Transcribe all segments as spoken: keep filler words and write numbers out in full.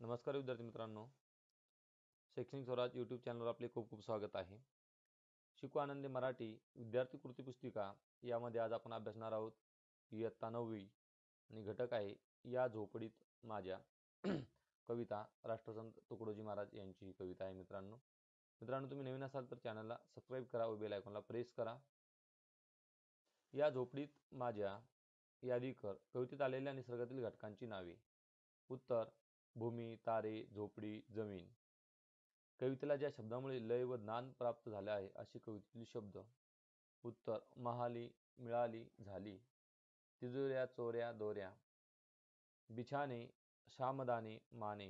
नमस्कार विद्यार्थी मित्रांनो, शैक्षणिक स्वराज यूट्यूब चॅनलवर आपले खूप खूप स्वागत आहे. शिकू आनंदी मराठी विद्यार्थी कृती पुस्तिका यामध्ये आज आपण अभ्यासणार आहोत इयत्ता नववी आणि घटक आहे या झोपडीत माझ्या. कविता राष्ट्रसंत तुकडोजी महाराज यांची ही कविता आहे. मित्रांनो मित्रांनो तुम्ही नवीन असाल तर चॅनलला सबस्क्राईब करा व बेल आयकॉनला प्रेस करा. या झोपडीत माझ्या यादी कर. कवितेत आलेल्या निसर्गातील घटकांची नावे. उत्तर: भूमी, तारे, झोपडी, जमीन. कवितेला ज्या शब्दामुळे लय व ज्ञान प्राप्त झाले आहे अशी कवितेतील शब्द. उत्तर: महाली, मिळाली, झाली. तिजोऱ्या, चोऱ्या, दोऱ्या. बिछाने, शामदाने, माने.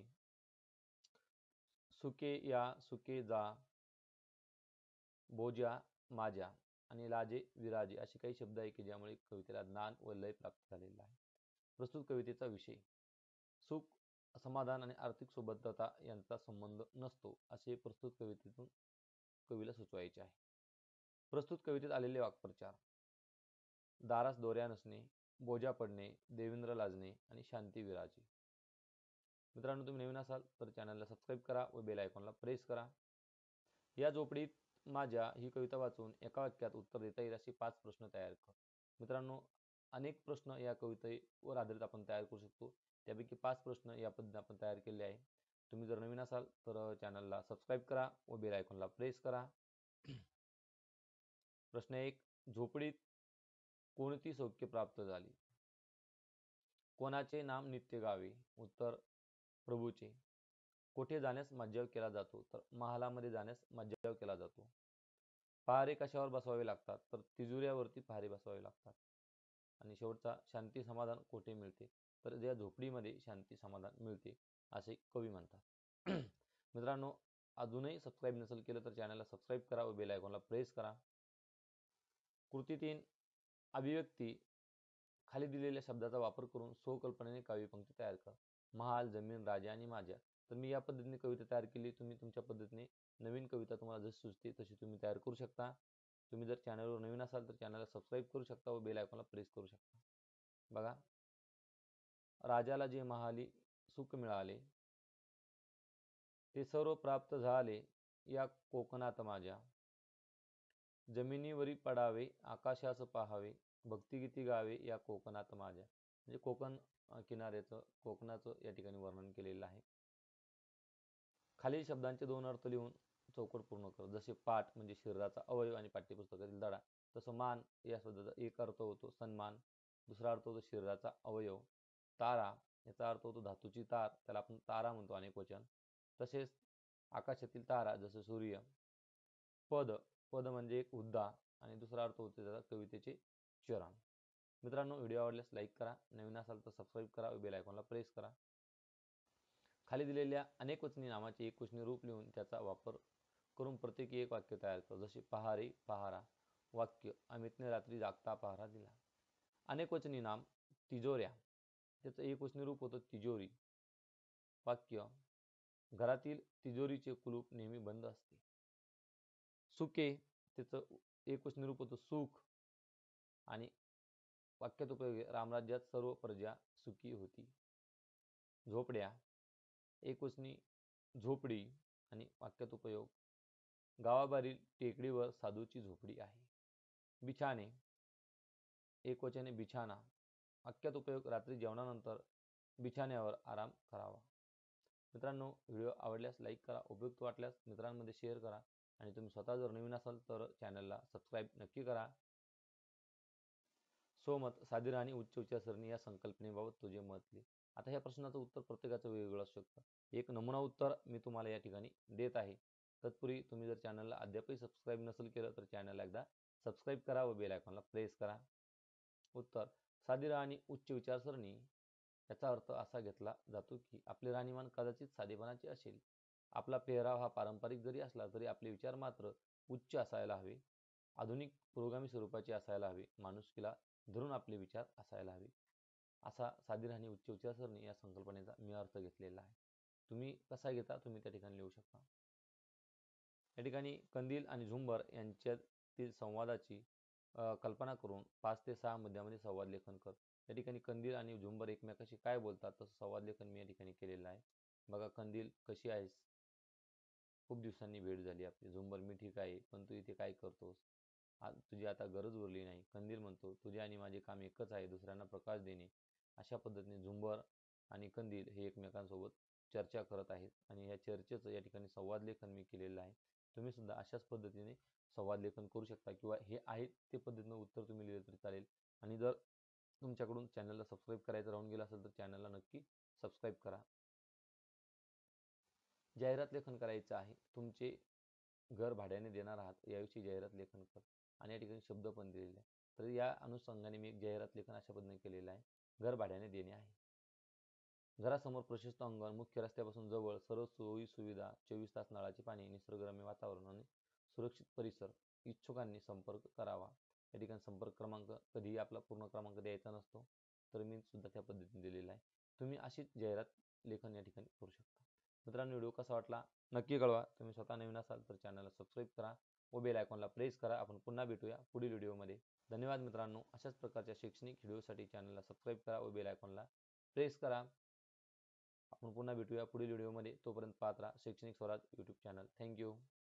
सुके या, सुके जा. बोजा, माझ्या. आणि लाजे, विराजे असे काही शब्द आहे की ज्यामुळे कवितेला ज्ञान व लय प्राप्त झालेला आहे. प्रस्तुत कवितेचा विषय. सुख, समाधान आणि आर्थिक सोबतता यांचा संबंध नसतो असे प्रस्तुत कवितेतून कवीला सुचवायचे आहे. प्रस्तुत कवितेत आलेले वाक्प्रचार. दारास दोऱ्या नसणे, बोजा पडणे, देवेंद्र लाजणे आणि शांती विराजे. मित्रांनो तुम्ही नवीन असाल तर चॅनलला सबस्क्राईब करा व बेल आयकॉनला प्रेस करा. या झोपडीत माझ्या ही कविता वाचून एका वाक्यात उत्तर देता येईल असे पाच प्रश्न तयार कर. मित्रांनो अनेक प्रश्न या कवितेवर आधारित आपण तयार करू शकतो. त्यापैकी पाच प्रश्न या पद्धतीने आपण तयार केले आहे. तुम्ही जर नवीन असाल तर चॅनलला सबस्क्राईब करा व बेल आयकॉनला प्रेस करा. प्रश्न एक. झोपडीत कोणती सौख्य प्राप्त झाली? कोणाचे नाम नित्य गावे? उत्तर: प्रभूचे. कोठे जाण्यास मज्जाव केला जातो? तर महालामध्ये जाण्यास मज्जाव केला जातो. पहारे कशावर बसवावे लागतात? तर तिजोऱ्यावरती पहारे बसवावे लागतात. आणि शेवटचा, शांती समाधान कोठे मिळते? तर या झोपडीमध्ये शांती समाधान मिळते असे कवी म्हणतात. मित्रांनो अजूनही सबस्क्राईब नसेल केलं तर चॅनलला सबस्क्राईब करा व बेल आयकॉनला प्रेस करा. कृती तीन. अभिव्यक्ती. खाली दिलेल्या शब्दाचा वापर करून स्वकल्पनेने काव्यपंक्ती तयार करा. महाल, जमीन, राजा आणि माझ्या. तर मी या पद्धतीने कविता तयार केली. तुम्ही तुमच्या पद्धतीने नवीन कविता तुम्हाला जशी सुचते तशी तुम्ही तयार करू शकता. तुम्ही जर चॅनलवर नवीन असाल तर चॅनलला सबस्क्राईब करू शकता व बेल आयकॉनला प्रेस करू शकता. बघा. राजाला जे महाली सुख मिळाले, ते सर्व प्राप्त झाले या कोकणात माझ्या. जमिनीवरी पडावे, आकाशास पाहावे, भक्तिगीती गावे या कोकणात माझ्या. म्हणजे कोकण किनाऱ्याचं, कोकणाचं या ठिकाणी वर्णन केलेलं आहे. खालील शब्दांचे दोन अर्थ लिहून चौकट पूर्ण कर. जसे पाठ म्हणजे शरीराचा अवयव आणि पाठ्यपुस्तकातील धडा, तसं मान या शब्दाचा एक अर्थ होतो सन्मान, दुसरा अर्थ होतो शरीराचा अवयव. तारा याचा अर्थ होतो धातूची तार, त्याला आपण तारा म्हणतो अनेक वचन. तसेच आकाशातील तारा जसं सूर्य. पद पद म्हणजे एक हुद्दा आणि दुसरा अर्थ होतो त्याचा कवितेचे चरण. मित्रांनो व्हिडिओ आवडल्यास लाईक करा, नवीन असाल तर सबस्क्राईब करा व बेल आयकॉनला प्रेस करा. खाली दिलेल्या अनेक वचनी नामाचे एक वचनी रूप लिहून त्याचा वापर करून प्रत्येकी एक वाक्य तयार कर. जसे पहारे, पहारा. वाक्य: अमितने रात्री जागता पहारा दिला. अनेक वचनी नाम. तिजोऱ्या, त्याचं एक वचनी रूप होतं तिजोरी. वाक्य: घरातील तिजोरीचे कुलूप नेहमी बंद असते. सुके, त्याचं एक वचनी रूप होतं सुख आणि वाक्यात उपयोगी: रामराज्यात सर्व प्रजा सुखी होती. झोपड्या, एक वचनी झोपडी आणि वाक्यात उपयोग: गावाबाहेरील टेकडीवर साधूची झोपडी आहे. बिछाने, एक वचने बिछाना. वाक्यात उपयोग: रात्री जेवणानंतर बिछाण्यावर आराम करावा. मित्रांनो व्हिडिओ आवडल्यास लाईक करा, उपयुक्त वाटल्यास मित्रांमध्ये शेअर करा आणि तुम्ही स्वतः जर नवीन असाल तर चॅनलला सबस्क्राईब नक्की करा. स्वमत, साधी आणि उच्च विचारसरणी या संकल्पनेबाबत तुझे मत लिह. आता ह्या प्रश्नाचं उत्तर प्रत्येकाचं वेगवेगळं असू शकतं. एक नमुना उत्तर मी तुम्हाला या ठिकाणी देत आहे. तत्पूर्वी तुम्ही जर चॅनलला अद्यापही सबस्क्राईब नसेल केलं तर चॅनलला एकदा सबस्क्राईब करा व बेल आयकॉनला प्रेस करा. उत्तर: साधी आणि उच्च विचारसरणी याचा अर्थ असा घेतला जातो की आपले राहणीमान कदाचित साधेपणाचे असेल. आपला पेहराव हा पारंपरिक जरी असला तरी आपले विचार मात्र उच्च असायला हवे, आधुनिक पुरोगामी स्वरूपाचे असायला हवे, माणुसकीला धरून आपले विचार असायला हवे. असा साधी आणि उच्च विचारसरणी या संकल्पनेचा मी अर्थ घेतलेला आहे. तुम्ही कसा घेता तुम्ही त्या ठिकाणी लिहू शकता. या ठिकाणी कंदील आणि झुंबर यांच्यातील संवादाची कल्पना करून पाच ते सहा मुद्द्यामध्ये संवाद लेखन कर. या ठिकाणी कंदील आणि झुंबर एकमेकाशी काय बोलतात तसं संवाद लेखन मी या ठिकाणी केलेलं आहे. बघा कंदील, कशी आहेस? खूप दिवसांनी भेट झाली आपली. झुंबर, मी ठीक आहे, पण तू इथे काय करतोस? आज तुझी आता गरज उरली नाही. कंदील म्हणतो, तुझे आणि माझे काम एकच आहे, दुसऱ्यांना प्रकाश देणे. अशा पद्धतीने झुंबर आणि कंदील हे एकमेकांसोबत चर्चा करत आहेत आणि या चर्चेचं या ठिकाणी संवाद लेखन मी केलेलं आहे. तुम्ही सुद्धा अशाच पद्धतीने संवाद लेखन करू शकता किंवा हे आहे ते पद्धतीनं उत्तर तुम्ही लिहिलं तरी चालेल. आणि जर तुमच्याकडून चॅनलला सबस्क्राईब करायचं राहून गेलं असेल तर चॅनलला नक्की सबस्क्राईब करा. जाहिरात लेखन करायचं आहे. तुमचे घर भाड्याने देणार आहात याविषयी जाहिरात लेखन कर आणि या ठिकाणी शब्द पण दिलेले आहे. तर या अनुषंगाने मी एक जाहिरात लेखन अशा पद्धतीने केलेलं आहे. घर भाड्याने देणे आहे. घरासमोर प्रशस्त अंगण, मुख्य रस्त्यापासून जवळ, सर्व सोयी सुविधा, चोवीस तास नळाचे पाणी, निसर्गरम्य वातावरण आणि सुरक्षित परिसर. इच्छुकांनी संपर्क करावा. या ठिकाणी संपर्क क्रमांक कधीही आपला पूर्ण क्रमांक द्यायचा नसतो, तर मी सुद्धा त्या पद्धतीने दिलेला आहे. तुम्ही अशीच जाहिरात लेखन या ठिकाणी करू शकता. मित्रांनो, व्हिडिओ कसा वाटला नक्की कळवा. तुम्ही स्वतः नवीन असाल तर चॅनलला सबस्क्राईब करा व बेल आयकॉनला प्रेस करा. आपण पुन्हा भेटूया पुढील व्हिडिओमध्ये. धन्यवाद मित्रांनो. अशाच प्रकारच्या शैक्षणिक व्हिडिओसाठी चॅनलला सबस्क्राईब करा व बेल आयकॉनला प्रेस करा. आपण पुन्हा भेटूया पुढील व्हिडिओमध्ये. तोपर्यंत पाहत राहा शैक्षणिक स्वराज यूट्यूब चॅनल. थँक्यू.